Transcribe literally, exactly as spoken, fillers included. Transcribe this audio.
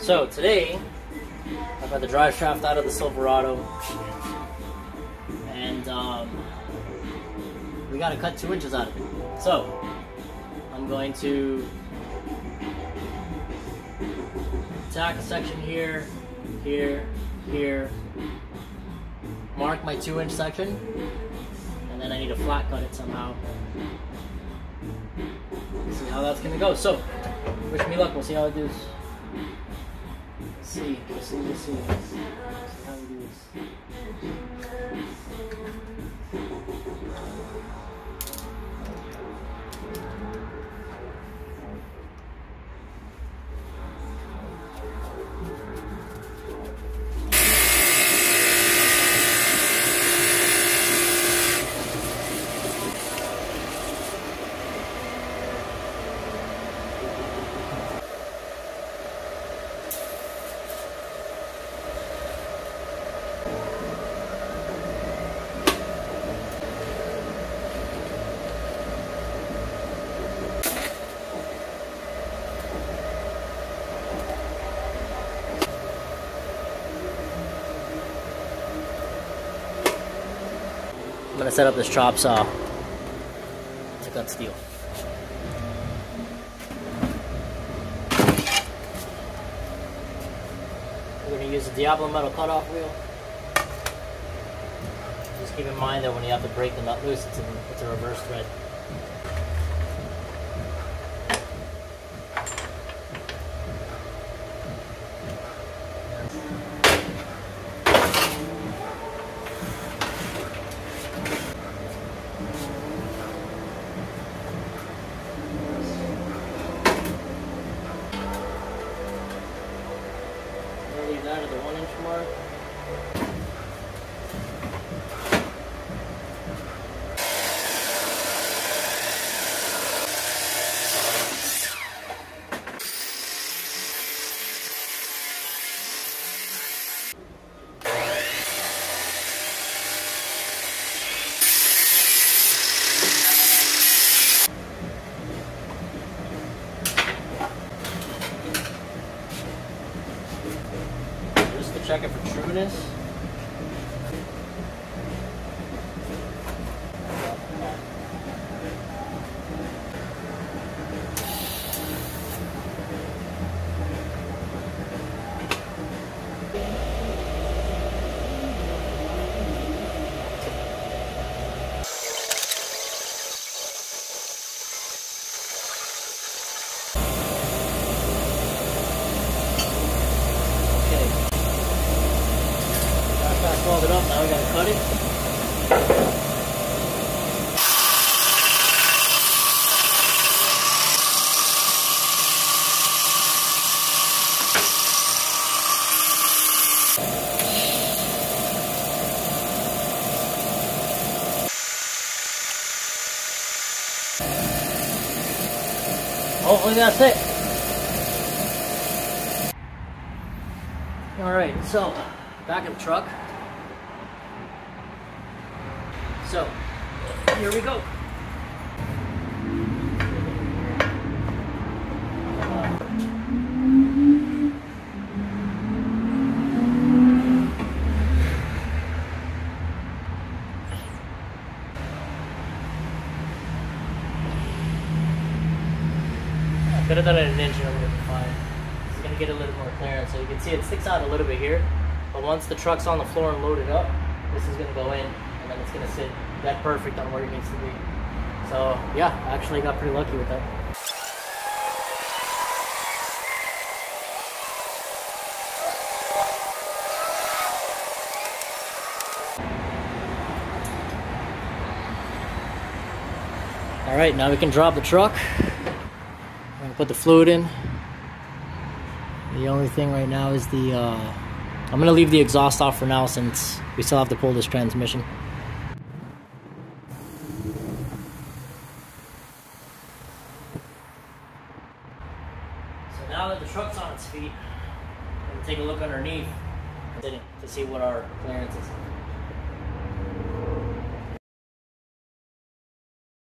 So today, I've got the drive shaft out of the Silverado, and um, we got to cut two inches out of it. So I'm going to tack a section here, here, here, mark my two inch section, and then I need to flat cut it somehow. See how that's gonna go. So wish me luck. We'll see how it does. See, we'll see, we'll see. Let's see how we do this. I'm gonna set up this chop saw to cut steel. We're gonna use a Diablo metal cutoff wheel. Just keep in mind that when you have to break the nut loose, it's, in, it's a reverse thread. Leave that at the one inch mark. Check it for trueness. Rolled it up, now we gotta cut it. Hopefully that's it. Alright, so back in the truck. So, here we go. I could have done it an inch and it would have been fine. It's going to get a little more clearance. So you can see it sticks out a little bit here. But once the truck's on the floor and loaded up, this is going to go in. And then it's going to sit that perfect on where it needs to be. So yeah, I actually got pretty lucky with that. All right, now we can drop the truck. I'm gonna put the fluid in. The only thing right now is the, uh, I'm gonna leave the exhaust off for now since we still have to pull this transmission. So now that the truck's on its feet, I'm gonna take a look underneath to see what our clearance is.